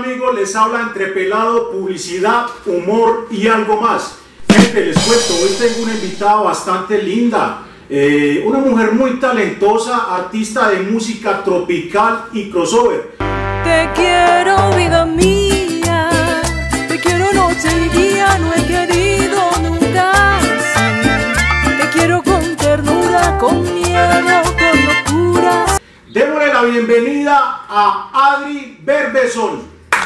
amigos? Les habla Entrepelado, publicidad, humor y algo más. Gente, les cuento, hoy tengo una invitada bastante linda, una mujer muy talentosa, artista de música tropical y crossover. Te quiero, vida mía, te quiero noche y día, no he querido nunca así. Te quiero con ternura, con miedo, con locura. Démosle la bienvenida a Adri Berbeson.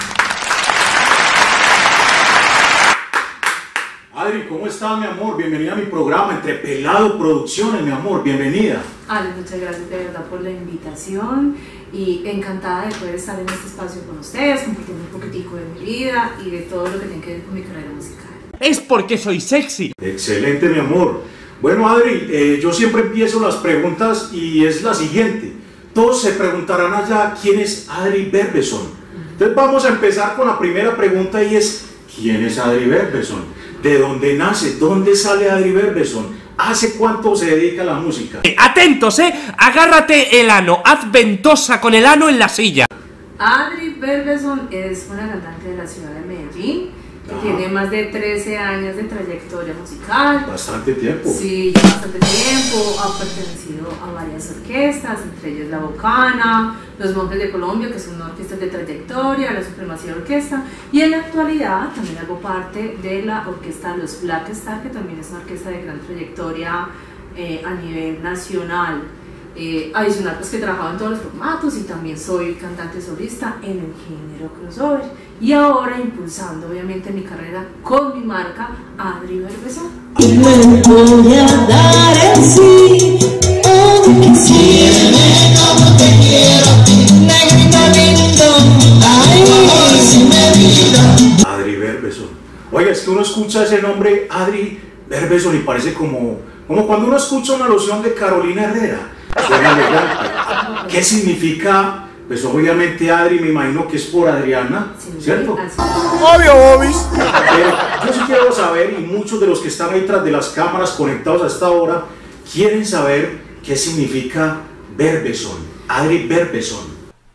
Adri, ¿cómo estás, mi amor? Bienvenida a mi programa Entrepelado Producciones, mi amor, bienvenida. Ale, muchas gracias de verdad por la invitación y encantada de poder estar en este espacio con ustedes, compartiendo un poquitico de mi vida y de todo lo que tiene que ver con mi carrera musical. Es porque soy sexy. Excelente, mi amor. Bueno, Adri, yo siempre empiezo las preguntas y es la siguiente. Todos se preguntarán allá quién es Adri Berbeson. Entonces vamos a empezar con la primera pregunta y es ¿quién es Adri Berbeson? ¿De dónde nace? ¿Dónde sale Adri Berbeson? ¿Hace cuánto se dedica a la música? Atentos, agárrate el ano, haz ventosa con el ano en la silla. Adri Berbeson es una cantante de la ciudad de Medellín que tiene más de 13 años de trayectoria musical. Bastante tiempo. Sí, bastante tiempo. Ha pertenecido a varias orquestas, entre ellas La Bocana, Los Monjes de Colombia, que son orquestas de trayectoria, la Supremacía Orquesta, y en la actualidad también hago parte de la orquesta Los Black Star, que también es una orquesta de gran trayectoria a nivel nacional. Adicional, pues que he trabajado en todos los formatos y también soy cantante solista en el género crossover y ahora impulsando obviamente mi carrera con mi marca Adri Berbeson. Me voy a dar en sí, aunque siempre como te quiero, negrita lindo, ay, si me vida. Adri Berbeson. Oiga, es que uno escucha ese nombre Adri Berbeson y parece como cuando uno escucha una alusión de Carolina Herrera. Suena elegante. ¿Qué significa? Pues obviamente Adri, me imagino que es por Adriana, Sí, ¿cierto? así. Obvio, Bobis. Yo sí quiero saber, y muchos de los que están ahí tras de las cámaras conectados a esta hora, quieren saber qué significa Berbeson, Adri Berbeson.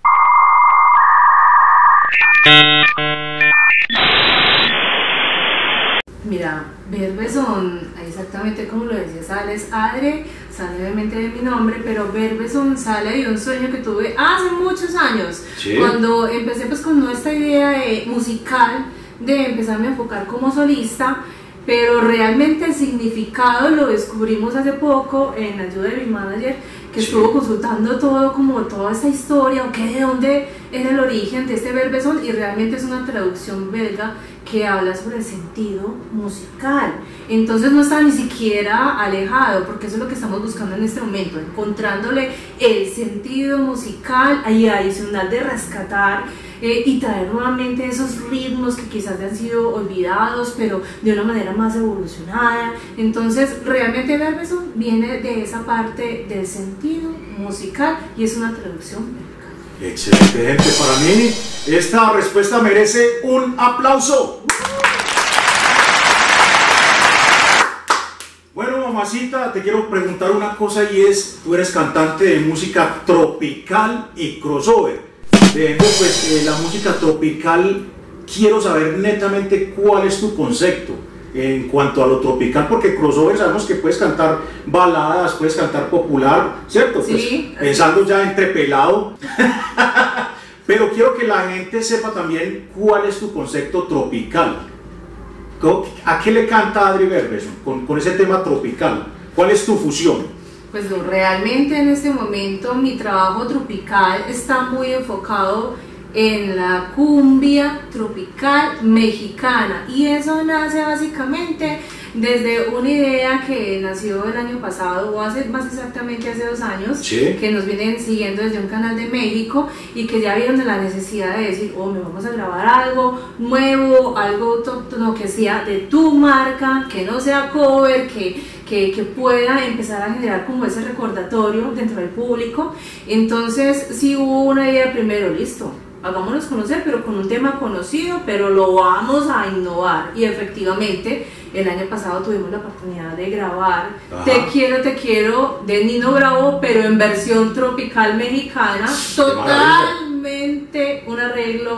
Mira, Berbeson, exactamente como lo decía, sale Adri, sale obviamente de mi nombre, pero Berbeson sale de un sueño que tuve hace muchos años, ¿sí? Cuando empecé pues con esta idea musical de empezarme a enfocar como solista, pero realmente el significado lo descubrimos hace poco en ayuda de mi manager, que estuvo consultando todo, como toda esta historia, de dónde era el origen de este Berbeson, y realmente es una traducción belga que habla sobre el sentido musical. Entonces no está ni siquiera alejado, porque eso es lo que estamos buscando en este momento, encontrándole el sentido musical y adicional de rescatar y traer nuevamente esos ritmos que quizás han sido olvidados, pero de una manera más evolucionada. Entonces realmente Berbeson viene de esa parte del sentido musical y es una traducción belga. Excelente, gente. Para mí esta respuesta merece un aplauso. Bueno, mamacita, te quiero preguntar una cosa y es, tú eres cantante de música tropical y crossover. Pues la música tropical, quiero saber netamente cuál es tu concepto en cuanto a lo tropical, porque crossover sabemos que puedes cantar baladas, puedes cantar popular, ¿cierto? Sí. Pues, pensando ya Entrepelado. Pero quiero que la gente sepa también cuál es tu concepto tropical. ¿A qué le canta Adri Berbeson con ese tema tropical? ¿Cuál es tu fusión? Pues realmente en este momento mi trabajo tropical está muy enfocado en la cumbia tropical mexicana, y eso nace básicamente desde una idea que nació el año pasado, o hace más exactamente hace 2 años, ¿sí? Que nos vienen siguiendo desde un canal de México y que ya vieron de la necesidad de decir, me vamos a grabar algo nuevo, algo autóctono que sea de tu marca, que no sea cover, que pueda empezar a generar como ese recordatorio dentro del público. Entonces sí hubo una idea primero, listo, hagámonos conocer, pero con un tema conocido, pero lo vamos a innovar. Y efectivamente, el año pasado tuvimos la oportunidad de grabar Te quiero, de Nino Bravo, pero en versión tropical mexicana, totalmente un arreglo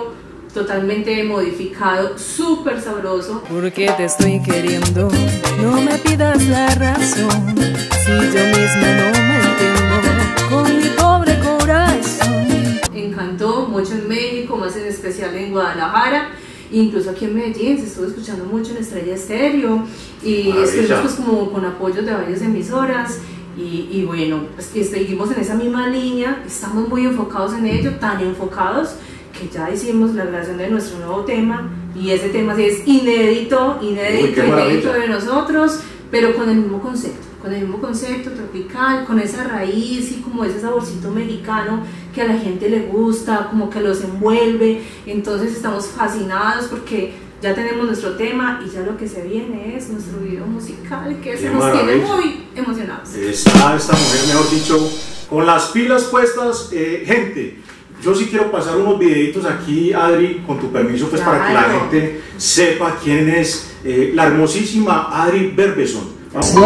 totalmente modificado, súper sabroso. Porque te estoy queriendo, no me pidas la razón, si yo misma no me entiendo con mi pobre corazón. Encantó mucho en México, más en especial en Guadalajara, incluso aquí en Medellín se estuvo escuchando mucho en Estrella Estéreo y estuvimos pues como con apoyos de varias emisoras. Y bueno, pues seguimos en esa misma línea, estamos muy enfocados en ello, tan enfocados que ya hicimos la grabación de nuestro nuevo tema y ese tema sí es inédito de nosotros, pero con el mismo concepto tropical, con esa raíz y como ese saborcito mexicano que a la gente le gusta, como que los envuelve. Entonces estamos fascinados porque ya tenemos nuestro tema y ya lo que se viene es nuestro video musical, que se nos tiene muy emocionados. Está esta mujer, mejor dicho, con las pilas puestas. Gente, yo sí quiero pasar unos videitos aquí, Adri, con tu permiso, pues para que la gente sepa quién es la hermosísima Adri Berbeson.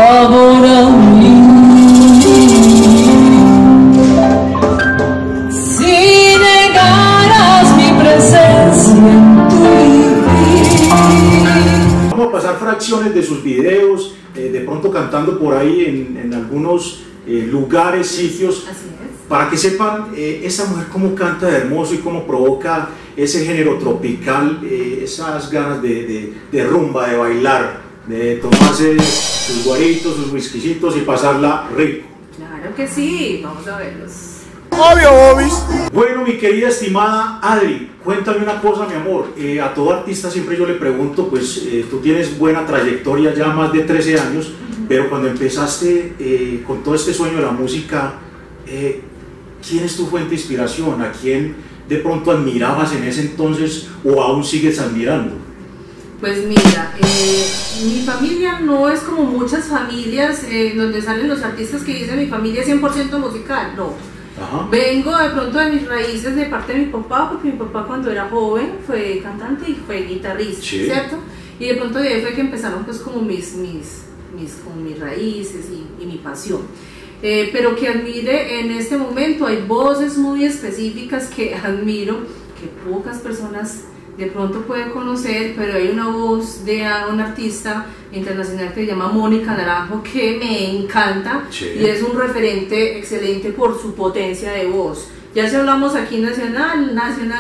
Si negaras mi presencia en tu vida. Vamos a pasar fracciones de sus videos, de pronto cantando por ahí en algunos lugares, sitios. Así es. Para que sepan esa mujer cómo canta de hermoso y cómo provoca ese género tropical, esas ganas de rumba, de bailar, de tomarse sus guaritos, sus whiskycitos y pasarla rico. Claro que sí, vamos a verlos. Obvio, obis. Bueno, mi querida estimada Adri, cuéntame una cosa, mi amor. A todo artista siempre yo le pregunto, pues tú tienes buena trayectoria, ya más de 13 años, pero cuando empezaste con todo este sueño de la música, ¿quién es tu fuente de inspiración? ¿A quién de pronto admirabas en ese entonces o aún sigues admirando? Pues mira, mi familia no es como muchas familias donde salen los artistas que dicen mi familia es 100% musical, no. Ajá. Vengo de pronto de mis raíces de parte de mi papá, porque mi papá cuando era joven fue cantante y fue guitarrista, sí, ¿cierto? Y de pronto de ahí fue que empezaron pues como mis raíces y mi pasión. Pero que admire en este momento, hay voces muy específicas que admiro, que pocas personas de pronto pueden conocer, pero hay una voz de una artista internacional que se llama Mónica Naranjo que me encanta, sí, y es un referente excelente por su potencia de voz. Ya si hablamos aquí nacional,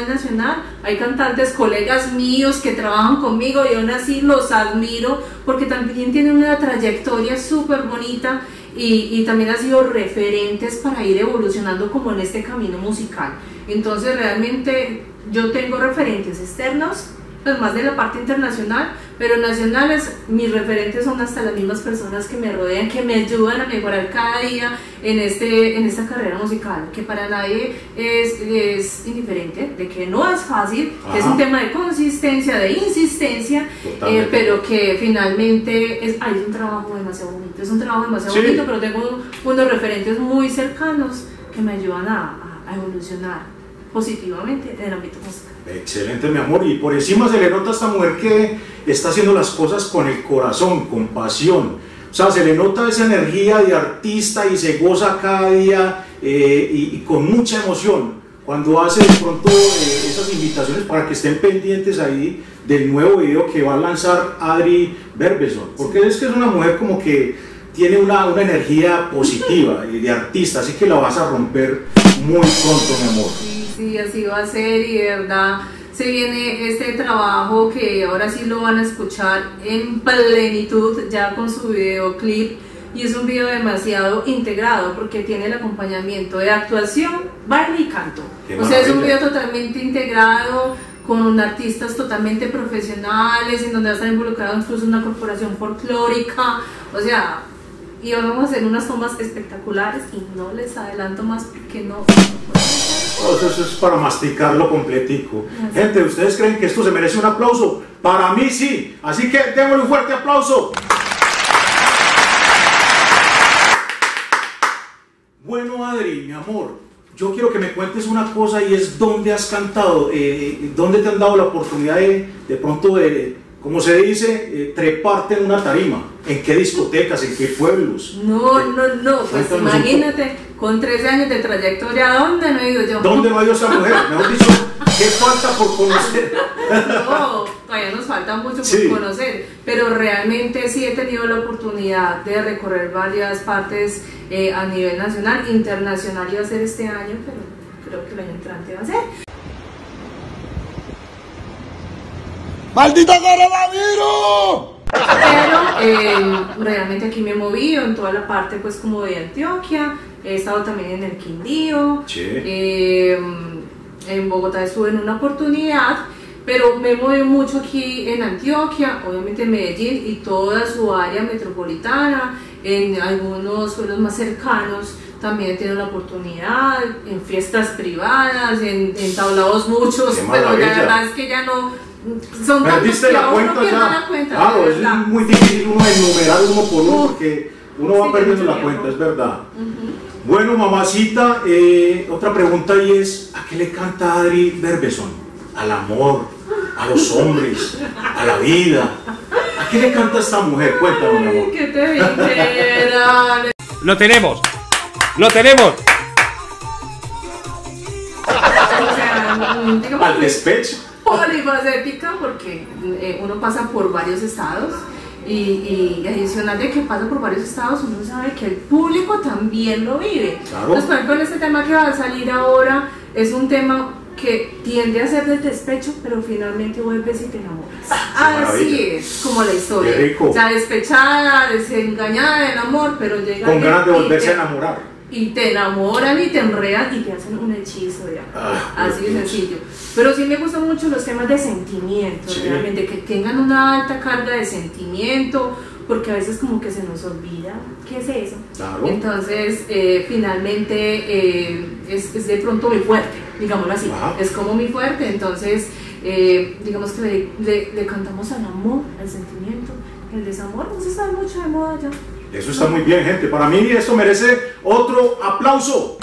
hay cantantes, colegas míos que trabajan conmigo y aún así los admiro porque también tienen una trayectoria súper bonita y también han sido referentes para ir evolucionando como en este camino musical. Entonces realmente yo tengo referentes externos, pues más de la parte internacional, pero nacionales, mis referentes son hasta las mismas personas que me rodean, que me ayudan a mejorar cada día en esta carrera musical, que para nadie es indiferente, de que no es fácil, que es un tema de consistencia, de insistencia, pero que finalmente es un trabajo demasiado bonito, bonito, pero tengo unos referentes muy cercanos que me ayudan a evolucionar positivamente en el ámbito musical. Excelente, mi amor, y por encima se le nota a esta mujer que está haciendo las cosas con el corazón, con pasión. O sea, se le nota esa energía de artista y se goza cada día y con mucha emoción cuando hace de pronto esas invitaciones para que estén pendientes ahí del nuevo video que va a lanzar Adri Berbeson, porque es que es una mujer como que tiene una energía positiva y de artista, así que la vas a romper muy pronto, mi amor. Sí, así va a ser, y de verdad se viene este trabajo que ahora sí lo van a escuchar en plenitud ya con su videoclip, y es un video demasiado integrado porque tiene el acompañamiento de actuación, baile y canto. O sea, es un video totalmente integrado con artistas totalmente profesionales, en donde va a estar involucrado incluso una corporación folclórica, o sea, y vamos a hacer unas tomas espectaculares y no les adelanto más porque no eso es para masticarlo completico. Gente, ¿ustedes creen que esto se merece un aplauso? Para mí sí, así que démosle un fuerte aplauso. Bueno, Adri, mi amor, yo quiero que me cuentes una cosa, y es dónde has cantado, dónde te han dado la oportunidad de pronto de como se dice, treparte en una tarima? ¿En qué discotecas? ¿En qué pueblos? No, pues Cuéntanos imagínate, con 13 años de trayectoria, ¿dónde no he ido yo? ¿Dónde no ha ido esa mujer? Mejor dicho, ¿qué falta por conocer? No, todavía nos falta mucho por Sí. conocer, pero realmente sí he tenido la oportunidad de recorrer varias partes a nivel nacional, internacional iba a ser este año, pero creo que el año entrante va a ser. ¡Maldito coronavirus! Pero realmente aquí me he movido en toda la parte pues como de Antioquia, he estado también en el Quindío, Sí. En Bogotá estuve en una oportunidad, pero me he movido mucho aquí en Antioquia, obviamente en Medellín y toda su área metropolitana, en algunos pueblos más cercanos también he tenido la oportunidad, en fiestas privadas, en tablados muchos, Qué pero la maravilla. verdad es que ya no... Son tantos ¿Perdiste que la a uno cuenta pierde ya? la cuenta, Claro, de es verdad. muy difícil uno enumerar uno por uno Uf. porque uno va Sí, perdiendo mucho la tiempo. cuenta, es verdad. Bueno, mamacita, otra pregunta y es, ¿a qué le canta Adri Berbeson? ¿Al amor? ¿A los hombres? ¿A la vida? ¿A qué le canta esta mujer? Cuéntame, mi amor. Que te dijera. ¡Lo tenemos! ¡Lo tenemos! O sea, digamos Al que despecho. polifacética porque uno pasa por varios estados y adicional de que pasa por varios estados, uno sabe que el público también lo vive. Claro. Entonces, por ejemplo, en este tema que va a salir ahora es un tema que tiende a ser del despecho, pero finalmente vuelves y te enamoras. Así maravilla. es, como la historia. Qué rico. O sea, despechada, desengañada del amor, pero llega Con ganas de alguien y volverse a te- enamorar. y te enamoran y te enredan y te hacen un hechizo ya. Ah, Así de Dios. sencillo. Pero sí me gustan mucho los temas de sentimiento, Sí. realmente, que tengan una alta carga de sentimiento, porque a veces como que se nos olvida qué es eso. Claro. Entonces, finalmente es de pronto mi fuerte, digámoslo así. Ajá. Es como mi fuerte, entonces digamos que le cantamos al amor, al sentimiento. El desamor no se está mucho de moda ya. Eso está muy bien, gente. Para mí esto merece otro aplauso.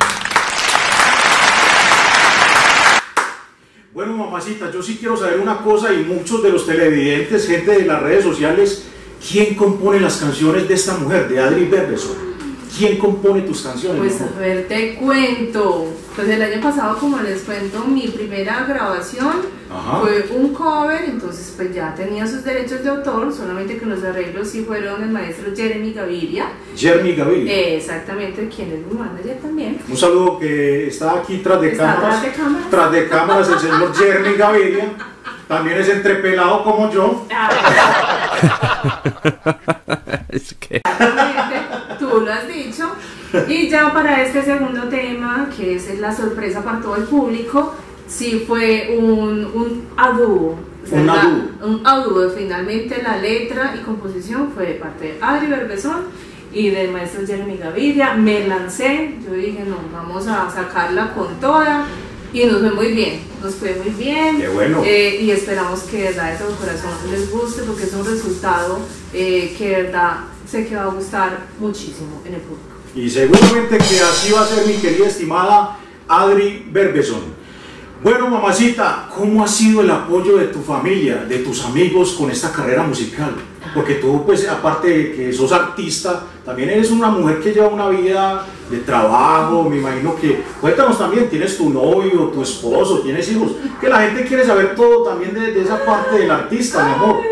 Bueno, mamacita, yo sí quiero saber una cosa y muchos de los televidentes, gente de las redes sociales, ¿quién compone las canciones de esta mujer, de Adri Berbeson? ¿Quién compone tus canciones? Pues mi a amor? ver, te cuento. Pues el año pasado, como les cuento, mi primera grabación Ajá. fue un cover, entonces pues ya tenía sus derechos de autor, solamente que los arreglos sí fueron el maestro Jeremy Gaviria. Jeremy Gaviria. Exactamente, quien es mi manager también. Un saludo que está aquí tras de Está cámaras. tras de cámaras. Tras de cámaras el señor Jeremy Gaviria. También es entrepelado como yo. Es que... Exactamente, tú lo has dicho. Y ya para este segundo tema, que es la sorpresa para todo el público, sí fue un a dúo. Un a dúo. Un a dúo. Finalmente la letra y composición fue de parte de Adri Berbeson y del maestro Jeremy Gaviria. Me lancé, yo dije, no, vamos a sacarla con toda. Y nos fue muy bien, nos fue muy bien. Qué bueno. Y esperamos que de verdad de todo corazón les guste, porque es un resultado que de verdad sé que va a gustar muchísimo en el público. Y seguramente que así va a ser, mi querida estimada Adri Berbeson. Bueno, mamacita, ¿cómo ha sido el apoyo de tu familia, de tus amigos con esta carrera musical? Porque tú, pues, aparte de que sos artista, también eres una mujer que lleva una vida de trabajo, me imagino que... Cuéntanos también, ¿tienes tu novio, tu esposo, tienes hijos? Que la gente quiere saber todo también de esa parte del artista, mi amor.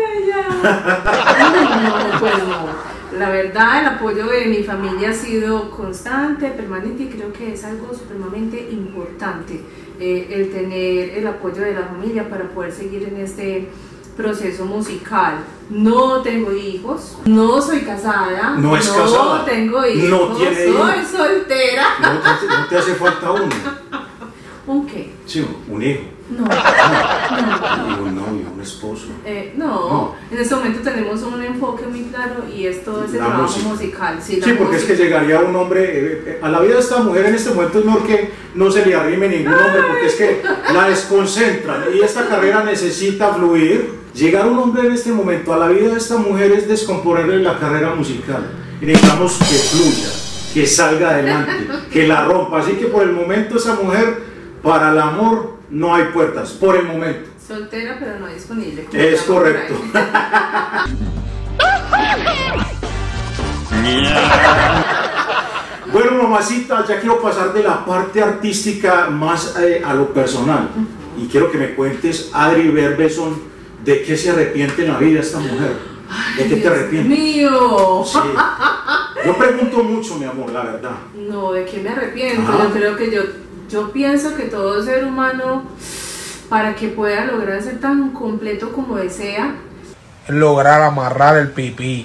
No, pues no. La verdad, el apoyo de mi familia ha sido constante, permanente, y creo que es algo supremamente importante, el tener el apoyo de la familia para poder seguir en este proceso musical. No tengo hijos, no soy casada, No es casada, no tengo hijos, no tiene soy hijos. soltera. No te hace falta uno. ¿Un qué? Sí, un hijo. No, Y un novio, un esposo. no, en este momento tenemos un enfoque muy claro y es todo ese La trabajo música. musical. Sí, la Sí, porque es que música. llegaría un hombre, a la vida de esta mujer en este momento es mejor que no se le arrime ningún hombre porque es que la desconcentran y esta carrera necesita fluir. Llegar un hombre en este momento a la vida de esta mujer es descomponerle la carrera musical y necesitamos que fluya, que salga adelante, que la rompa. Así que por el momento esa mujer, para el amor no hay puertas, por el momento. Soltera, pero no disponible. Es correcto. Bueno, mamacita, ya quiero pasar de la parte artística más a lo personal. Y quiero que me cuentes, Adri Berbeson, ¿de qué se arrepiente en la vida esta mujer? ¿De qué te arrepientes? ¡Mío! Sí. Yo pregunto mucho, mi amor, la verdad. No, ¿de qué me arrepiento? Ajá. Yo creo que yo pienso que todo ser humano, para que pueda lograr ser tan completo como desea, lograr amarrar el pipí.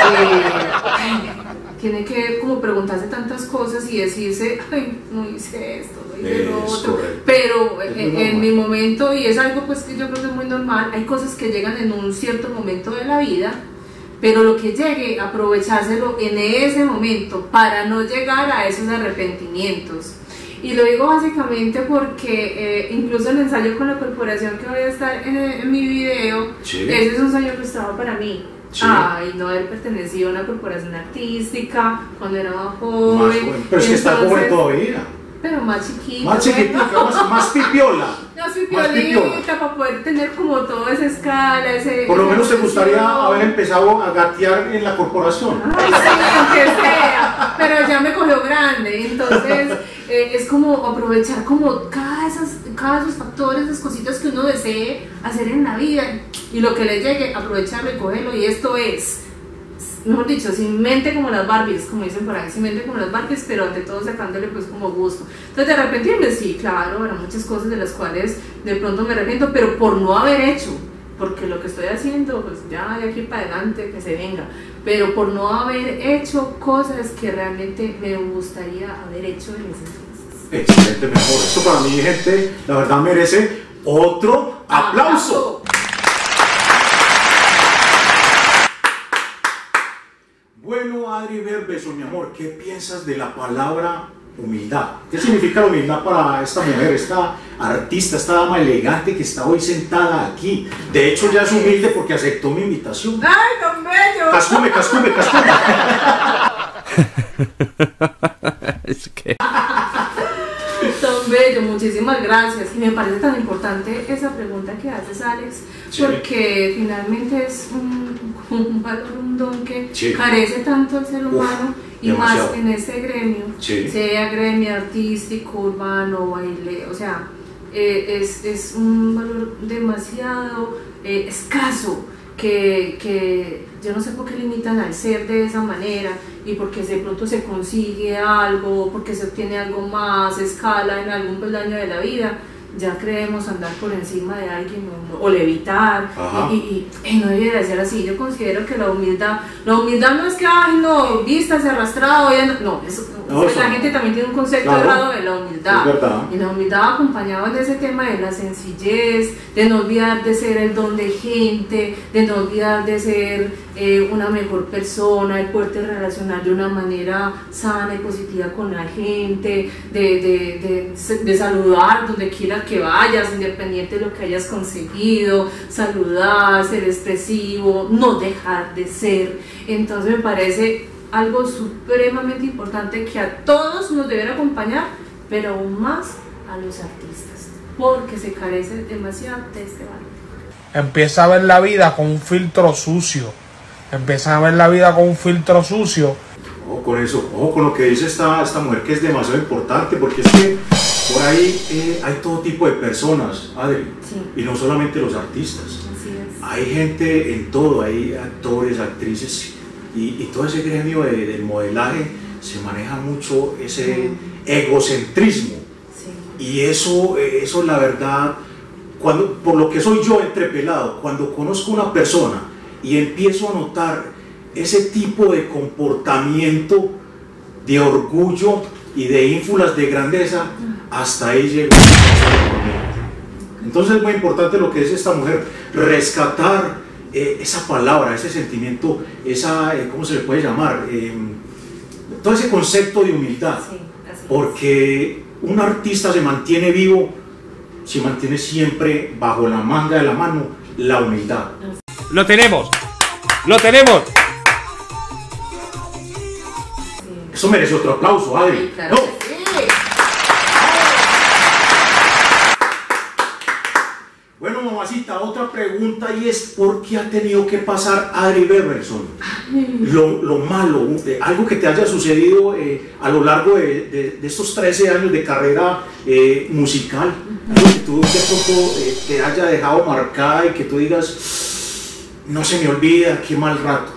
Tiene que como preguntarse tantas cosas y decirse, ay, no hice esto, no hice lo otro. Correcto. Pero en mi momento, y es algo pues que yo creo que es muy normal, hay cosas que llegan en un cierto momento de la vida, pero lo que llegue, aprovechárselo en ese momento para no llegar a esos arrepentimientos. Y lo digo básicamente porque incluso el ensayo con la corporación que voy a estar en mi video, Sí. ese es un sueño frustrado para mí. Sí. Ay, no haber pertenecido a una corporación artística cuando era más Más joven. joven. Pero es que está Entonces, joven todavía. Pero más chiquita. Más chiquitica, más pipiola. No soy Más pipiola. piolita para poder tener como toda esa escala, ese... Por lo esa menos te gustaría expresión. haber empezado a gatear en la corporación. Ay, sí, aunque sea, pero ya me cogió grande, entonces es como aprovechar como cada esos factores, esas cositas que uno desee hacer en la vida y lo que le llegue, aprovecharlo y cogerlo, y esto es, mejor dicho, sin mente como las Barbies, como dicen por ahí, sin mente como las Barbies, pero ante todo sacándole pues como gusto. Entonces de arrepentirme, sí, claro, bueno, muchas cosas de las cuales de pronto me arrepiento, pero por no haber hecho, porque lo que estoy haciendo, pues ya de aquí para adelante, que se venga, pero por no haber hecho cosas que realmente me gustaría haber hecho en ese entonces. Excelente, mi amor. Esto para mí, gente, la verdad merece otro aplauso. Bueno, Adri Berbeson, mi amor, ¿qué piensas de la palabra humildad? ¿Qué significa la humildad para esta mujer, esta artista, esta dama elegante que está hoy sentada aquí? De hecho, ya es humilde porque aceptó mi invitación. ¡Ay, tan bello! Cascume, cascume, cascume. Es que... Tan bello, muchísimas gracias. Y me parece tan importante esa pregunta que haces, Alex, Sí. porque finalmente es un valor, un don que Sí. carece tanto el ser humano y demasiado. más en este gremio, Sí. sea gremio artístico, urbano, baile, o sea, es un valor demasiado escaso que yo no sé por qué limitan al ser de esa manera y porque de pronto se consigue algo, porque se obtiene algo más, escala en algún peldaño de la vida, ya creemos andar por encima de alguien o levitar y no debería ser así. Yo considero que la humildad no es que, ay no, vístase arrastrado, no, la gente también tiene un concepto errado de la humildad. Es verdad. Y la humildad acompañada de ese tema de la sencillez, de no olvidar de ser el don de gente, de no olvidar de ser una mejor persona, de poderte relacionar de una manera sana y positiva con la gente, de saludar donde quiera que vayas, independiente de lo que hayas conseguido, saludar, ser expresivo, no dejar de ser. Entonces me parece algo supremamente importante que a todos nos debe acompañar, pero aún más a los artistas, porque se carece demasiado de este valor. Empieza a ver la vida con un filtro sucio. Empieza a ver la vida con un filtro sucio. Ojo con eso, ojo con lo que dice esta mujer, que es demasiado importante, porque es que por ahí hay todo tipo de personas, Adri, Sí. y no solamente los artistas. Así es. Hay gente en todo, hay actores, actrices, y todo ese gremio del modelaje se maneja mucho ese egocentrismo. Sí. Y eso la verdad, por lo que soy yo entrepelado, cuando conozco a una persona y empiezo a notar ese tipo de comportamiento de orgullo y de ínfulas de grandeza, hasta ahí llego. Entonces es muy importante lo que dice esta mujer, rescatar esa palabra, ese sentimiento, ¿cómo se le puede llamar? Todo ese concepto de humildad, Sí, así es. porque un artista se mantiene vivo, se mantiene siempre bajo la manga de la mano la humildad. ¡Lo tenemos! ¡Lo tenemos! Eso merece otro aplauso, Adri. Sí, claro ¿No? que sí. Bueno, mamá, mamacita, otra pregunta y es ¿por qué ha tenido que pasar Adri Bebberson? Lo malo, algo que te haya sucedido a lo largo de estos 13 años de carrera musical, algo que tú de pronto te haya dejado marcada y que tú digas, no se me olvida, qué mal rato.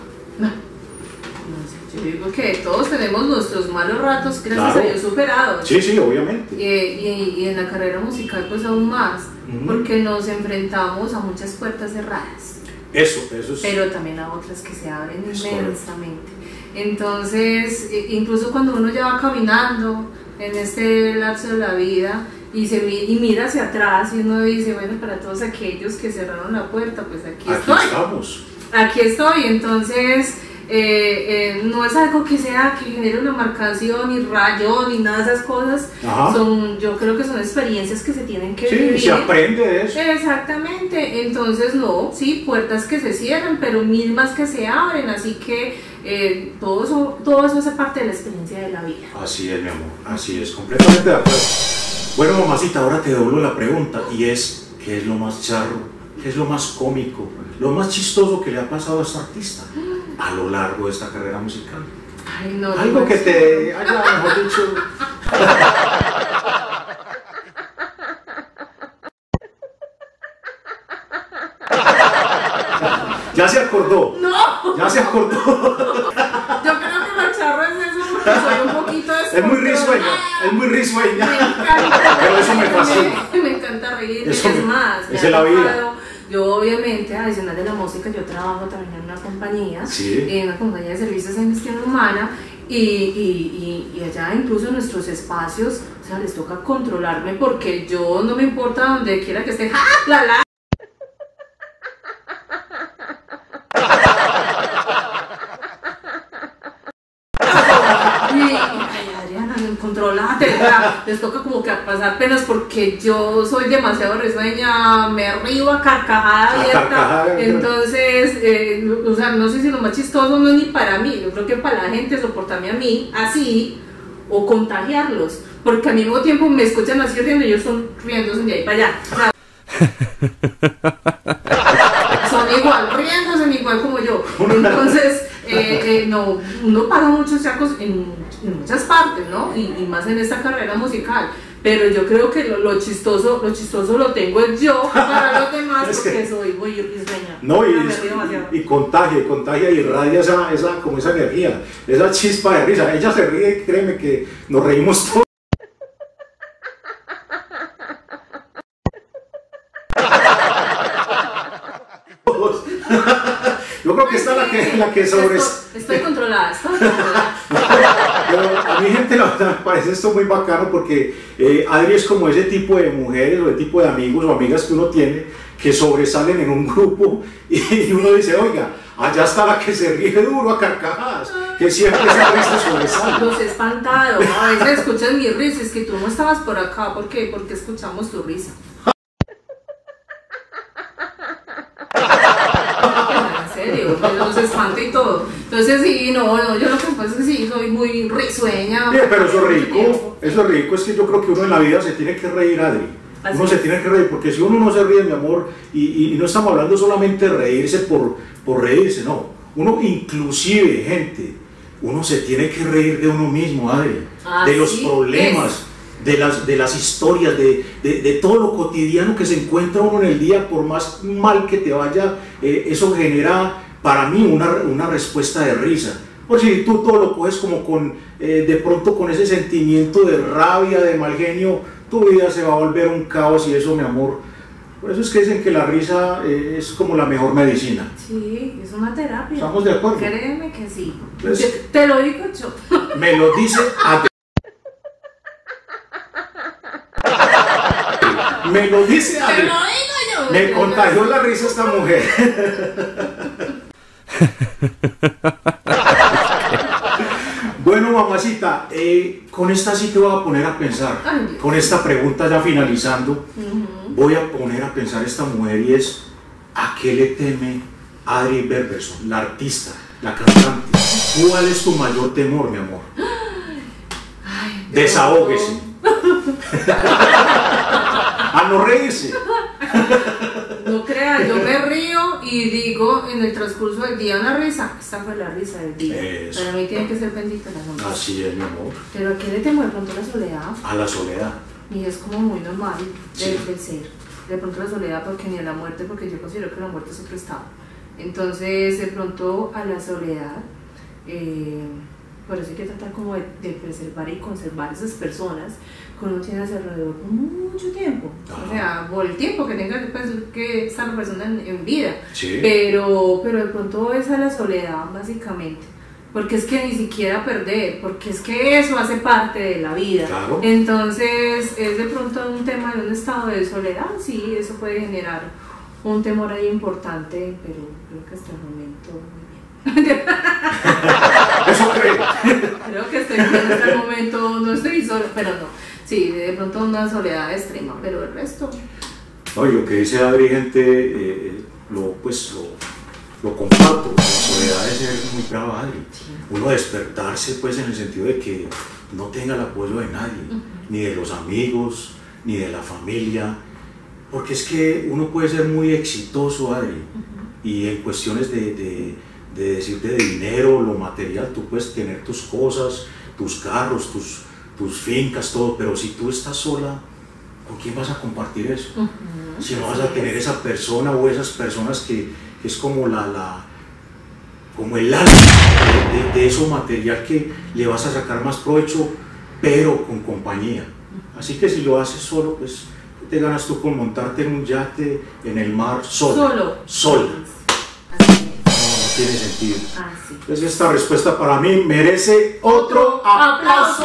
Yo digo que todos tenemos nuestros malos ratos, gracias Claro. a Dios, superados. Sí, sí, obviamente. Y en la carrera musical pues aún más, porque nos enfrentamos a muchas puertas cerradas, Eso es. pero también a otras que se abren Es inmensamente. Entonces, incluso cuando uno ya va caminando en este lapso de la vida y mira hacia atrás y uno dice, bueno, para todos aquellos que cerraron la puerta, pues aquí estoy. Estamos. Aquí estoy, entonces no es algo que genere una marcación, ni rayón, ni nada de esas cosas. Ajá. Yo creo que son experiencias que se tienen que Sí, vivir. se aprende de eso. Exactamente, entonces no, sí, puertas que se cierran, pero mismas que se abren, así que todo eso hace parte de la experiencia de la vida. Así es, mi amor, así es, completamente de acuerdo. Bueno, mamacita, ahora te doblo la pregunta y es, ¿qué es lo más charro? ¿Qué es lo más cómico? Lo más chistoso que le ha pasado a esta artista a lo largo de esta carrera musical. Ay, no, Algo no, que no. te haya, mejor dicho... Ya se acordó. No, Ya se acordó. yo creo que lo charro es eso porque soy un poquito Es muy risueña, es muy Me risueña. encanta, Pero eso me fascina. me encanta reír, Eso es me- más, me esa ha es la vida. tocado. Yo obviamente, adicional de la música, yo trabajo también en una compañía, Sí. en una compañía de servicios en gestión humana y allá incluso en nuestros espacios, o sea, les toca controlarme porque yo no me importa donde quiera que esté, ¡ja! ¡La! Ay, Adriana, controlate, les toca como que pasar penas porque yo soy demasiado risueña, me río a carcajada abierta, entonces, o sea, no sé si lo más chistoso no es ni para mí, yo creo que para la gente soportarme a mí así o contagiarlos, porque al mismo tiempo me escuchan así riendo y ellos son riéndose de ahí para allá, o sea, son igual como yo, entonces no, uno paga muchos chacos en muchas partes, ¿no? Y más en esta carrera musical, pero yo creo que lo chistoso lo tengo yo para los demás Es que- porque soy muy risueña. No, Me río demasiado. y contagia y irradia como esa energía, esa chispa de risa. Ella se ríe, créeme que nos reímos todos. Yo creo que esta es la que Estoy controlada, Pero a mi gente la verdad me parece esto muy bacano porque Adri es como ese tipo de mujeres o de tipo de amigos o amigas que uno tiene que sobresalen en un grupo y uno dice, oiga, allá está la que se ríe duro a carcajadas, que siempre esa risa sobresale. Los he espantado, a veces escuchas mi risa, es que tú no estabas por acá, ¿por qué? Porque escuchamos tu risa. En serio, los espanto y todo. Entonces sí, no, yo lo que pasa es que sí, soy muy risueña. Bien, pero eso es rico, es que yo creo que uno en la vida se tiene que reír, Adri. Así Uno se es. tiene que reír, porque si uno no se ríe, mi amor, y no estamos hablando solamente de reírse por reírse, no. Uno inclusive, gente, uno se tiene que reír de uno mismo, Adri, de los Así problemas, de las historias, de todo lo cotidiano que se encuentra uno en el día, por más mal que te vaya, eso genera para mí una respuesta de risa. Por si tú todo lo coges como de pronto con ese sentimiento de rabia, de mal genio, tu vida se va a volver un caos y eso, mi amor. Por eso es que dicen que la risa es como la mejor medicina. Sí, es una terapia. ¿Estamos de acuerdo? Créeme que sí. Pues- Te lo digo yo. Me lo dice Adri. Me lo dice Te Adri. lo digo yo. Me contagió la risa esta mujer. Bueno, mamacita, con esta sí te voy a poner a pensar. Ay, Dios. Con esta pregunta ya finalizando, voy a poner a pensar esta mujer y es, ¿a qué le teme Adri Bebberson, la artista, la cantante? ¿Cuál es tu mayor temor, mi amor? Ay, Desahógese. A no reírse. No, no crea, yo me río y digo en el transcurso del día una risa. Esta fue la risa del día. Eso. Para mí tiene que ser bendita la sonrisa. Así es, mi amor. Pero ¿a qué le temo de pronto la soledad? A la soledad. Y es como muy normal Sí. del ser. De pronto la soledad, porque ni a la muerte, porque yo considero que la muerte es otro estado. Entonces, de pronto a la soledad, por eso hay que tratar como de preservar y conservar esas personas que uno tiene a su alrededor por mucho tiempo. Ajá. O sea, por el tiempo que tenga pues, que estar la persona en vida. Sí. Pero de pronto es a la soledad, básicamente. Porque es que ni siquiera perder, porque es que eso hace parte de la vida. Claro. Entonces, es de pronto un tema de un estado de soledad, sí, eso puede generar un temor ahí importante, pero creo que hasta el momento muy bien. Eso creo. Creo que estoy bien hasta el momento, no estoy sola, pero no. Sí, de pronto una soledad extrema, pero el resto. Oye, lo que dice Adri, gente, lo comparto. La soledad es ser muy brava, Adri. Uno despertarse, pues, en el sentido de que no tenga el apoyo de nadie, ni de los amigos, ni de la familia. Porque es que uno puede ser muy exitoso, Adri, y en cuestiones de decirte de dinero, lo material, tú puedes tener tus cosas, tus carros, tus fincas, todo, pero si tú estás sola, ¿con quién vas a compartir eso? Si no vas a tener esa persona o esas personas que es como como el alma de eso material que le vas a sacar más provecho, pero con compañía. Así que si lo haces solo, pues te ganas tú con montarte en un yate en el mar sola. Solo. No, Así es. no tiene sentido. Así. Entonces esta respuesta para mí merece otro aplauso.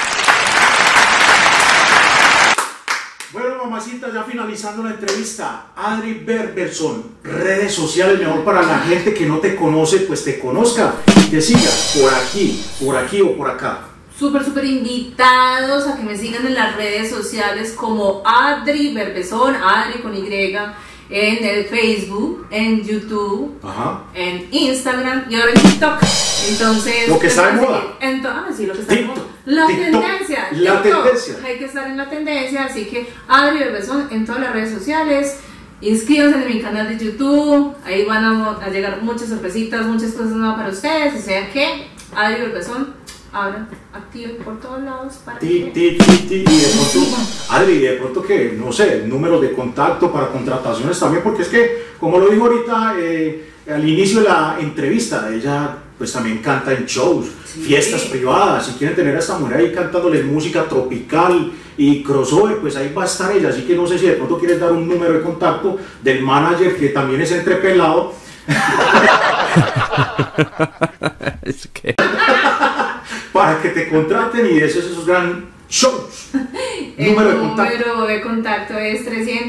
Bueno, mamacita, ya finalizando la entrevista, Adri Berberson, redes sociales, mejor para la gente que no te conoce, pues te conozca y te siga por aquí o por acá. Súper invitados a que me sigan en las redes sociales como Adri Berbeson, Adri con Y, en el Facebook, en YouTube, Ajá. en Instagram y ahora en TikTok. Entonces, Lo que está de moda. Sí, lo que está de moda. La TikTok. tendencia. La TikTok. tendencia. Hay que estar en la tendencia, así que Adri Berbeson en todas las redes sociales. Inscríbanse en mi canal de YouTube, ahí van a llegar muchas sorpresitas, muchas cosas nuevas para ustedes. O sea que Adri Berbeson, ahora activen por todos lados para Y de pronto, Adri, de pronto que, no sé, números de contacto para contrataciones también, porque es que, como lo dijo ahorita al inicio de la entrevista, ella pues también canta en shows, fiestas privadas, si quieren tener a esta mujer ahí cantándoles música tropical y crossover, pues ahí va a estar ella, así que no sé si de pronto quieres dar un número de contacto del manager que también es entrepelado. Es que... para que te contraten y des esos gran shows. El Número número de contacto es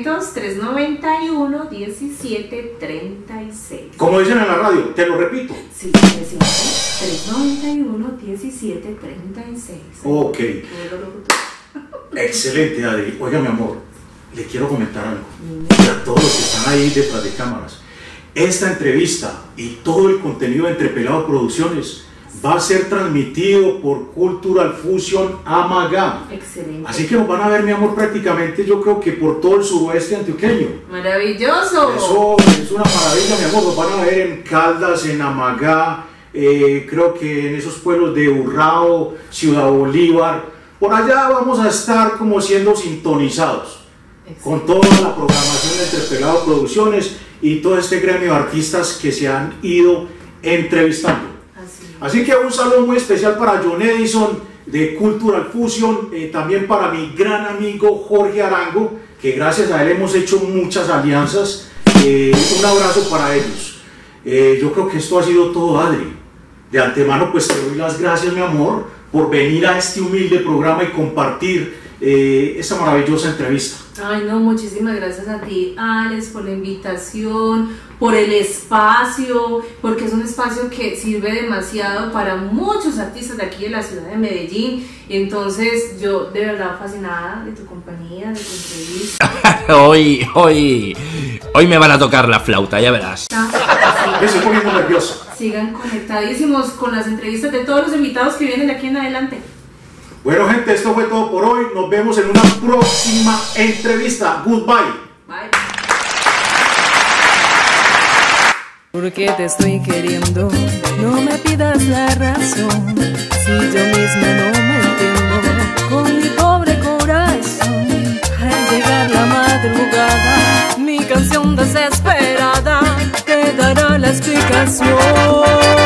300-391-1736. Como dicen en la radio, te lo repito. Sí, 300-391-1736. Ok. Excelente, Adri. Oiga, mi amor, le quiero comentar algo. Y a todos los que están ahí detrás de cámaras. Esta entrevista y todo el contenido de Entrepelado Producciones va a ser transmitido por Cultural Fusion Amagá. Excelente. Así que nos van a ver, mi amor, prácticamente yo creo que por todo el suroeste antioqueño. Maravilloso. Eso es una maravilla, mi amor. Nos van a ver en Caldas, en Amagá, creo que en esos pueblos de Urrao, Ciudad Bolívar. Por allá vamos a estar como siendo sintonizados con toda la programación de Entrepelado Producciones y todo este gremio de artistas que se han ido entrevistando. Así que un saludo muy especial para John Edison de Cultural Fusion, también para mi gran amigo Jorge Arango, que gracias a él hemos hecho muchas alianzas. Un abrazo para ellos. Yo creo que esto ha sido todo, Adri. De antemano pues te doy las gracias, mi amor, por venir a este humilde programa y compartir esta maravillosa entrevista. Ay, no, muchísimas gracias a ti, Alex, por la invitación, por el espacio, porque es un espacio que sirve demasiado para muchos artistas de aquí de la ciudad de Medellín. Entonces, yo de verdad fascinada de tu compañía, de tu entrevista. Hoy me van a tocar la flauta, ya verás. Me estoy poniendo nervioso. Sigan conectadísimos con las entrevistas de todos los invitados que vienen de aquí en adelante. Bueno, gente, esto fue todo por hoy. Nos vemos en una próxima entrevista. Goodbye. Bye. Porque te estoy queriendo, no me pidas la razón. Si yo misma no me entiendo con mi pobre corazón. Al llegar la madrugada, mi canción desesperada te dará la explicación.